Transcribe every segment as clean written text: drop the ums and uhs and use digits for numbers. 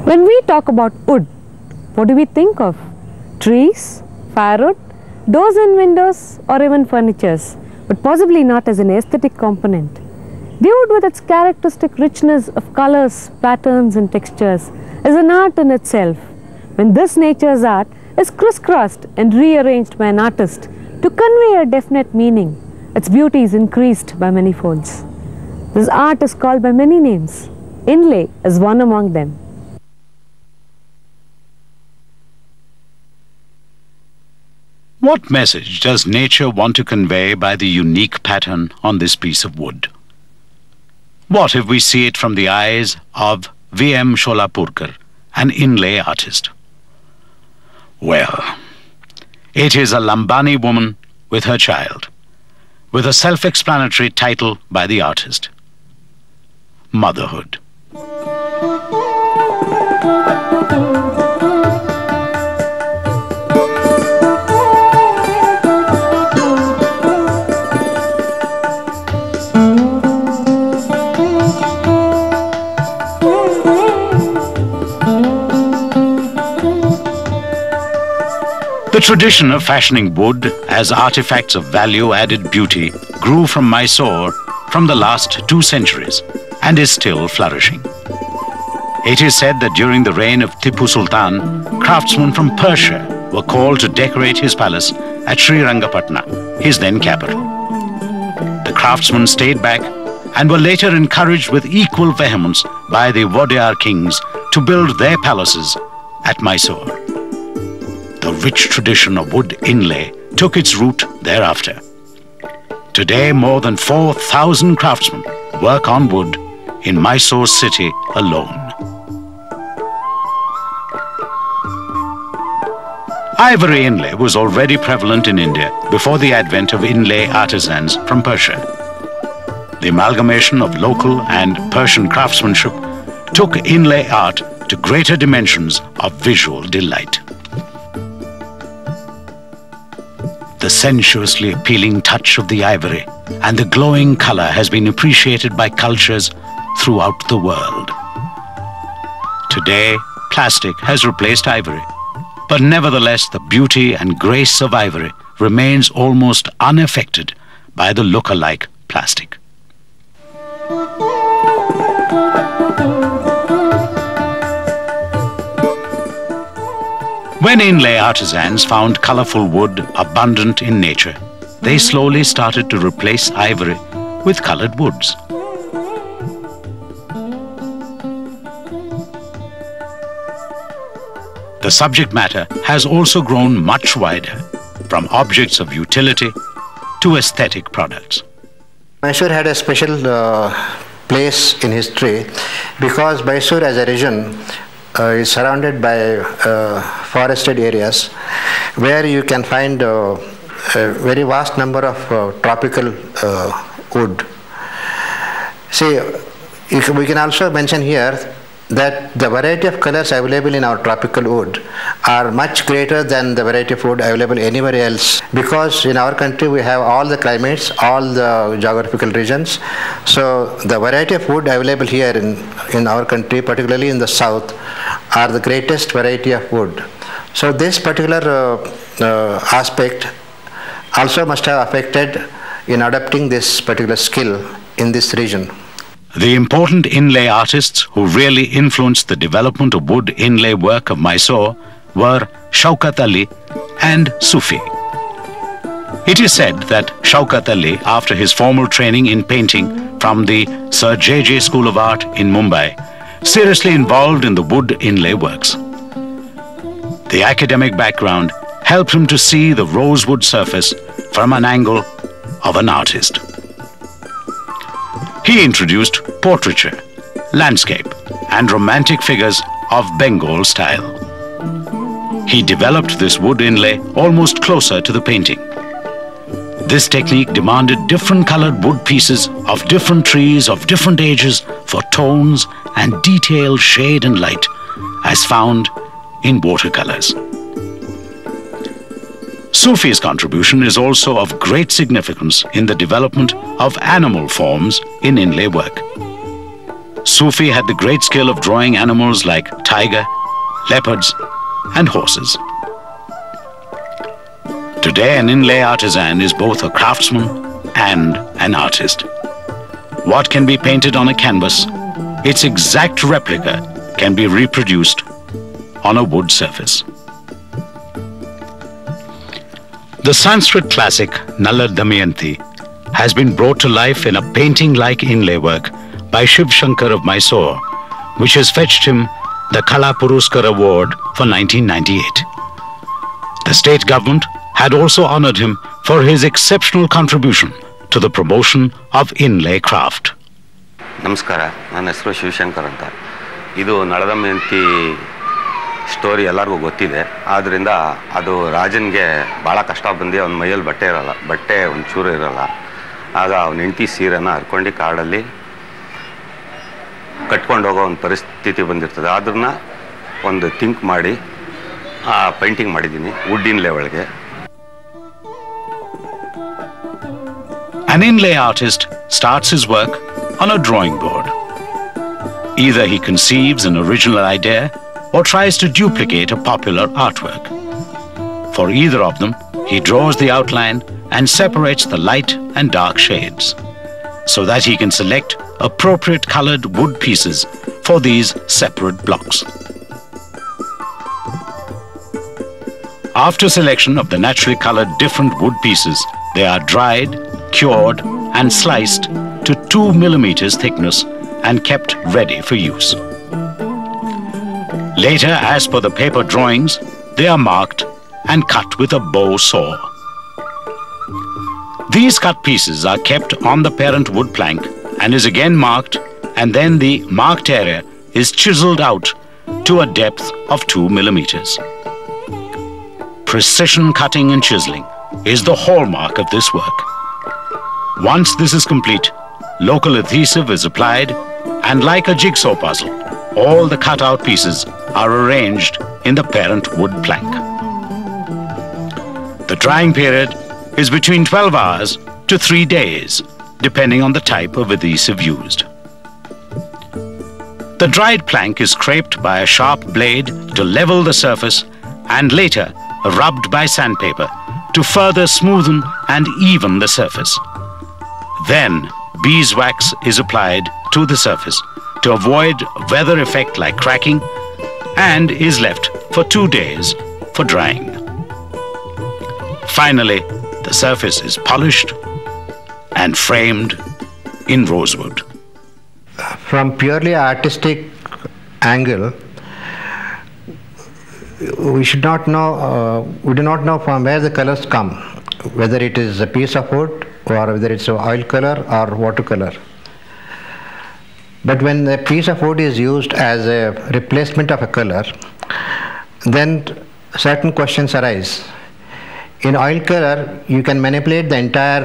When we talk about wood, what do we think of? Trees, firewood, doors and windows, or even furnitures, but possibly not as an aesthetic component. The wood, with its characteristic richness of colors, patterns and textures, is an art in itself. When this nature's art is crisscrossed and rearranged by an artist to convey a definite meaning, its beauty is increased by many folds. This art is called by many names. Inlay is one among them. What message does nature want to convey by the unique pattern on this piece of wood? What if we see it from the eyes of V.M. Sholapurkar, an inlay artist? Well, it is a Lambani woman with her child, with a self-explanatory title by the artist: Motherhood. The tradition of fashioning wood as artifacts of value-added beauty grew from Mysore from the last 2 centuries and is still flourishing. It is said that during the reign of Tipu Sultan, craftsmen from Persia were called to decorate his palace at Srirangapatna, his then capital. The craftsmen stayed back and were later encouraged with equal vehemence by the Wadiyar kings to build their palaces at Mysore. The rich tradition of wood inlay took its root thereafter. Today, more than 4,000 craftsmen work on wood in Mysore city alone. Ivory inlay was already prevalent in India before the advent of inlay artisans from Persia. The amalgamation of local and Persian craftsmanship took inlay art to greater dimensions of visual delight. The sensuously appealing touch of the ivory and the glowing color has been appreciated by cultures throughout the world. Today, plastic has replaced ivory, but nevertheless the beauty and grace of ivory remains almost unaffected by the look-alike plastic. When inlay artisans found colorful wood abundant in nature, they slowly started to replace ivory with colored woods. The subject matter has also grown much wider, from objects of utility to aesthetic products. Mysore had a special place in history because Mysore as a region is surrounded by forested areas where you can find a very vast number of tropical wood. See, we can also mention here that the variety of colors available in our tropical wood are much greater than the variety of wood available anywhere else, because in our country we have all the climates, all the geographical regions. So the variety of wood available here in our country, particularly in the south, are the greatest variety of wood. So this particular aspect also must have affected in adopting this particular skill in this region. The important inlay artists who really influenced the development of wood inlay work of Mysore were Shaukat Ali and Sufi. It is said that Shaukat Ali, after his formal training in painting from the Sir J.J. School of Art in Mumbai, seriously involved in the wood inlay works. The academic background helped him to see the rosewood surface from an angle of an artist. He introduced portraiture, landscape, and romantic figures of Bengal style. He developed this wood inlay almost closer to the painting. This technique demanded different colored wood pieces of different trees of different ages for tones and detailed shade and light, as found in watercolors. Sufi's contribution is also of great significance in the development of animal forms in inlay work. Sufi had the great skill of drawing animals like tiger, leopards, and horses. Today, an inlay artisan is both a craftsman and an artist. What can be painted on a canvas, its exact replica can be reproduced on a wood surface. The Sanskrit classic Nala Damayanti has been brought to life in a painting-like inlay work by Shiv Shankar of Mysore, which has fetched him the Kala Puruskar Award for 1998. The state government had also honored him for his exceptional contribution to the promotion of inlay craft. ನಮಸ್ಕಾರ, ನನ್ನ ಹೆಸರು ಶಿವಶಂಕರ್ ಅಂತ. ಇದು Nala Damayanti story ಎಲ್ಲರಿಗೂ ಗೊತ್ತಿದೆ. ಆದ್ದರಿಂದ ಅದು ರಾಜನಿಗೆ ಭಾಳ ಕಷ್ಟ ಬಂದು ಅವನ ಮೈಯಲ್ಲಿ ಬಟ್ಟೆ ಒಂಚೂರು ಇರಲ್ಲ. ಆಗ ಅವನ ಹೆಂಡತಿ ಸೀರೆನ ಹರ್ಕೊಂಡು ಕಾಡಲ್ಲಿ ಕಟ್ಕೊಂಡು ಹೋಗೋ ಒಂದು ಪರಿಸ್ಥಿತಿ ಬಂದಿರ್ತದೆ. ಅದನ್ನ ಒಂದು ಥಿಂಕ್ ಮಾಡಿ ಪೇಂಟಿಂಗ್ ಮಾಡಿದ್ದೀನಿ ವುಡ್ ಇನ್ಲೇ ಒಳಗೆ. An inlay artist starts his work on a drawing board. Either he conceives an original idea or tries to duplicate a popular artwork. For either of them, he draws the outline and separates the light and dark shades so that he can select appropriate colored wood pieces for these separate blocks. After selection of the naturally colored different wood pieces, they are dried, cured and sliced to 2 millimeters thickness and kept ready for use. Later, as per the paper drawings, they are marked and cut with a bow saw. These cut pieces are kept on the parent wood plank and is again marked, and then the marked area is chiseled out to a depth of 2 millimeters. Precision cutting and chiseling is the hallmark of this work. Once this is complete, local adhesive is applied, and like a jigsaw puzzle, all the cut-out pieces are arranged in the parent wood plank. The drying period is between 12 hours to 3 days, depending on the type of adhesive used. The dried plank is scraped by a sharp blade to level the surface and later rubbed by sandpaper to further smoothen and even the surface. Then, beeswax is applied to the surface to avoid weather effect like cracking and is left for 2 days for drying. Finally, the surface is polished and framed in rosewood. From purely artistic angle, we do not know from where the colors come, whether it is a piece of wood or whether it's oil color or watercolor. But when a piece of wood is used as a replacement of a color, then certain questions arise. In oil color, you can manipulate the entire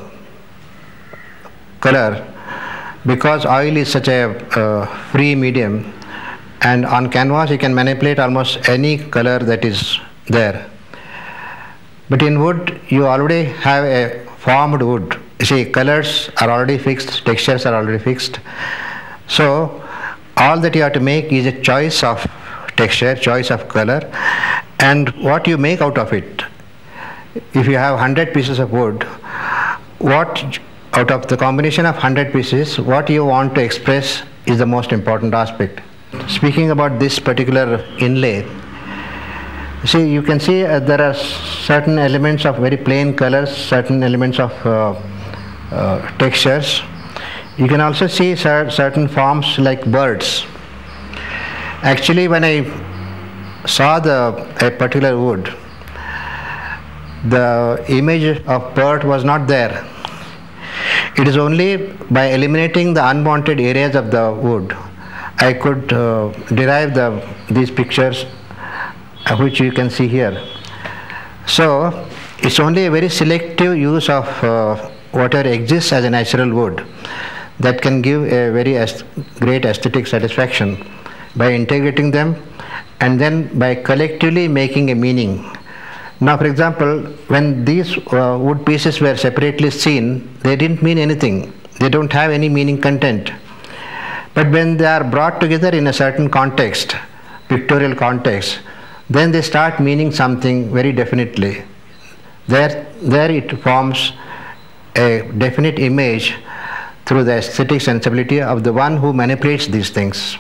color because oil is such a free medium, and on canvas you can manipulate almost any color that is there. But in wood, you already have a formed wood. You see, colors are already fixed, textures are already fixed. So all that you have to make is a choice of texture, choice of color, and what you make out of it. If you have 100 pieces of wood, what out of the combination of 100 pieces, what you want to express is the most important aspect. Speaking about this particular inlay, see, you can see there are certain elements of very plain colors, certain elements of textures. You can also see certain forms like birds. Actually, when I saw a particular wood, the image of bird was not there. It is only by eliminating the unwanted areas of the wood I could derive these pictures which you can see here. So it's only a very selective use of whatever exists as a natural wood that can give a very great aesthetic satisfaction by integrating them and then by collectively making a meaning. Now, for example, when these wood pieces were separately seen, they didn't mean anything. They don't have any meaning content. But when they are brought together in a certain context, pictorial context, then they start meaning something very definitely. There it forms a definite image through the aesthetic sensibility of the one who manipulates these things.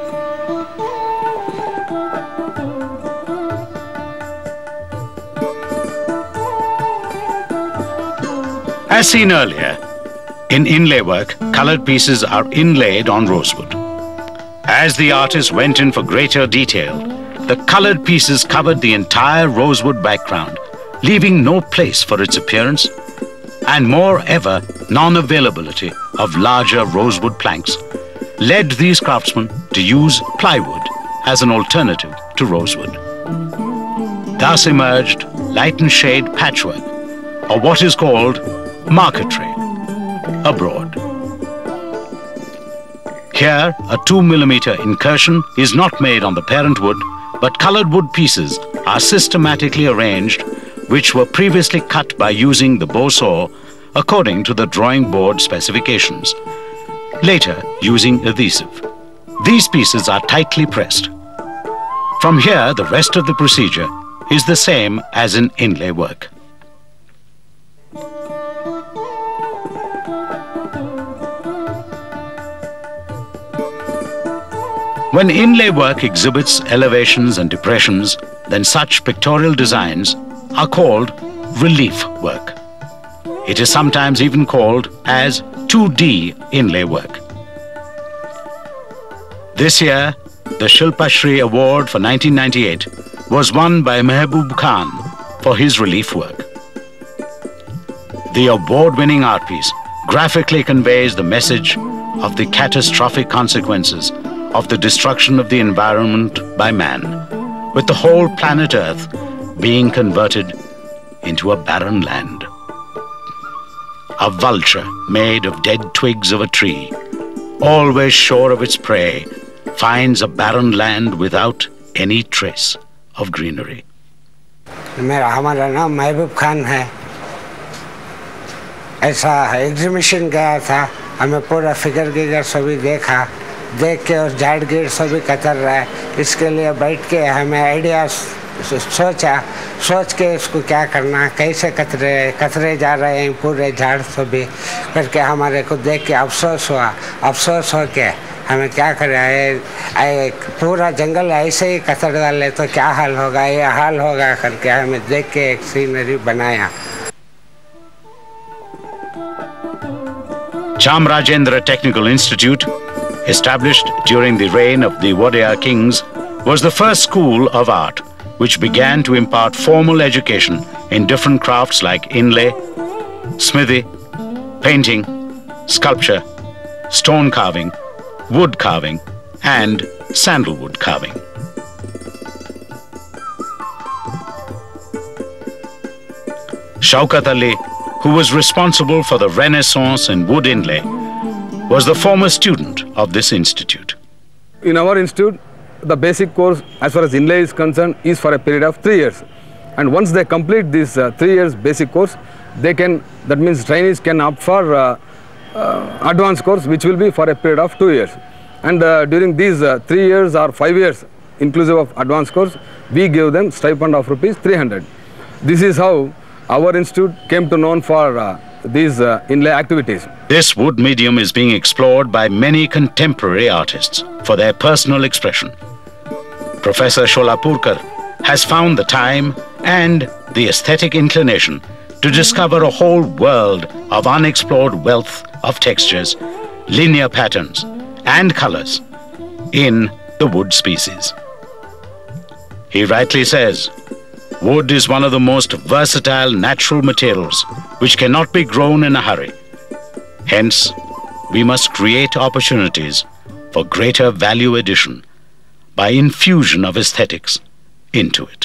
As seen earlier, in inlay work, colored pieces are inlaid on rosewood. As the artist went in for greater detail, the colored pieces covered the entire rosewood background, leaving no place for its appearance, and moreover, non-availability of larger rosewood planks led these craftsmen to use plywood as an alternative to rosewood. Thus emerged light and shade patchwork, or what is called marquetry, abroad. Here, a 2mm incursion is not made on the parent wood, but colored wood pieces are systematically arranged, which were previously cut by using the bow saw according to the drawing board specifications, later using adhesive. These pieces are tightly pressed. From here, the rest of the procedure is the same as in inlay work. When inlay work exhibits elevations and depressions, then such pictorial designs are called relief work. It is sometimes even called as 2D inlay work. This year, the Shilpa Shri Award for 1998 was won by Mehboob Khan for his relief work. The award-winning art piece graphically conveys the message of the catastrophic consequences of the destruction of the environment by man, with the whole planet Earth being converted into a barren land. A vulture made of dead twigs of a tree, always sure of its prey, finds a barren land without any trace of greenery. हमारा नाम महबूब खान है। ऐसा exhibition गया था, हमें पूरा figure सभी देखा, देख के और झाड़ गिर सभी कतर रहा है। इसके लिए बैठ के हमें आइडिया सोच के इसको क्या करना, कैसे कतरे जा रहे हैं पूरे झाड़ सभी करके हमारे को देख के अफसोस हुआ। अफसोस हो के हमें क्या करें, पूरा जंगल ऐसे ही कतर डाले तो क्या हाल होगा, ये हाल होगा करके हमें देख के एक सीनरी बनाया। Chamarajendra Technical Institute, established during the reign of the Wadaya kings, was the first school of art which began to impart formal education in different crafts like inlay, smithy, painting, sculpture, stone carving, wood carving, and sandalwood carving. Shaukat Ali, who was responsible for the Renaissance in wood inlay, was the former student of this institute. In our institute, the basic course as far as inlay is concerned is for a period of 3 years. And once they complete this 3 years basic course, they can, that means trainees can opt for advanced course, which will be for a period of 2 years. And during these 3 years or 5 years, inclusive of advanced course, we give them stipend of ₹300. This is how our institute came to known for these inlay activities. This wood medium is being explored by many contemporary artists for their personal expression. Professor Sholapurkar has found the time and the aesthetic inclination to discover a whole world of unexplored wealth of textures, linear patterns, and colors in the wood species. He rightly says, wood is one of the most versatile natural materials which cannot be grown in a hurry. Hence, we must create opportunities for greater value addition by infusion of aesthetics into it.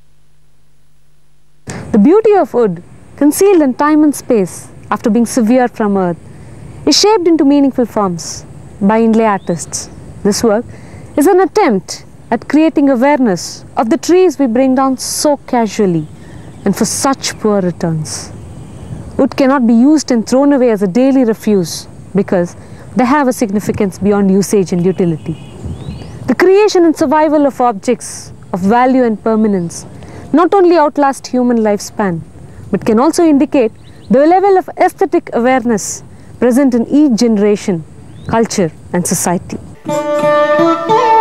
The beauty of wood, concealed in time and space after being severed from earth, is shaped into meaningful forms by inlay artists. This work is an attempt at creating awareness of the trees we bring down so casually and for such poor returns. Wood cannot be used and thrown away as a daily refuse because they have a significance beyond usage and utility. The creation and survival of objects of value and permanence not only outlast human lifespan, but can also indicate the level of aesthetic awareness present in each generation, culture and society.